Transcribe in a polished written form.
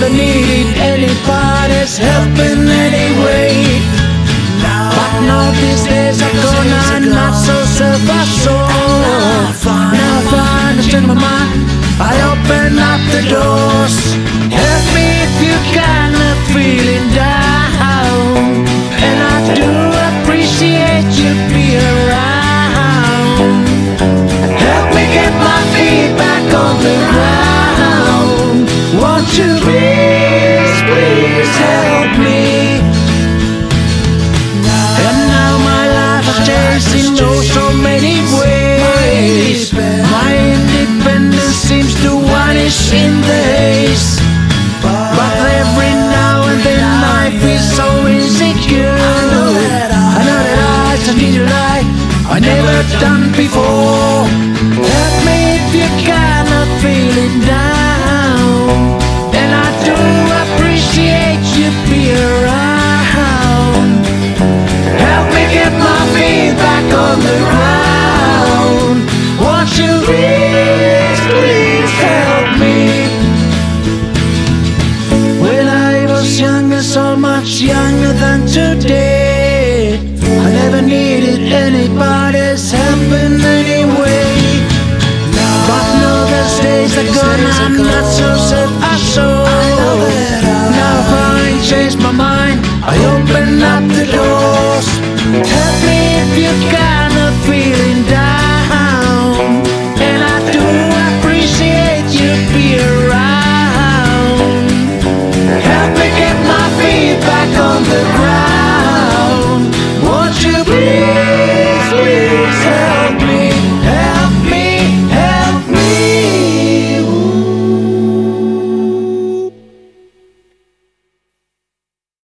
never needed anybody's help in any way. But now these days are gone, I'm not so self-assured. Now I find it's in my mind, I open up the doors. Help me if you can, I'm feeling down. And I do appreciate you being around. Help me get my feet back on the ground. Won't you please, please help me? And now my life has changed in so many ways. My independence seems to vanish in the haze. But every now and then I feel so insecure. I know that I just need to lie I never done before. Help me if you can, I'm feeling down. And I do appreciate you being around. Help me get my feet back on the ground. Won't you please, please help me? When I was younger, so much younger than today, I never needed anybody's help in any way. But now those days are gone, I'm not